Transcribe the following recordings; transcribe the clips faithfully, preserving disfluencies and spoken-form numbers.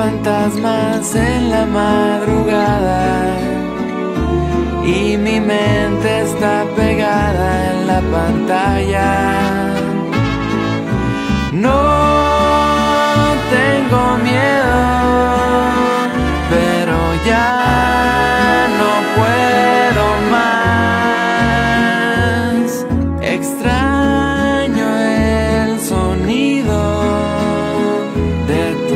fantasmas en la madrugada y mi mente está pegada en la pantalla. No tengo miedo, pero ya no puedo más. Extraño el sonido de tu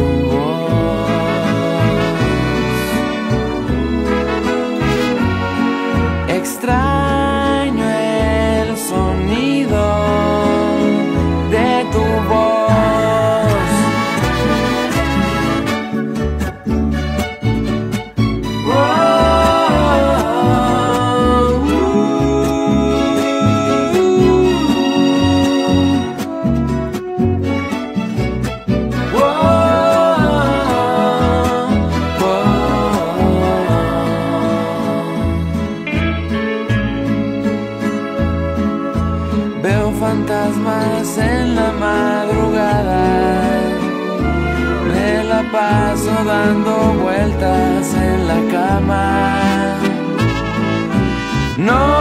voz. Extraño el sonido de tu voz. Veo fantasmas en la madrugada, me la paso dando vueltas en la cama. No